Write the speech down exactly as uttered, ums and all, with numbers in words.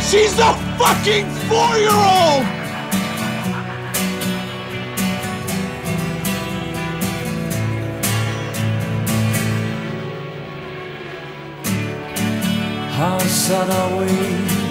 She's a fucking four-year-old! How sad are we?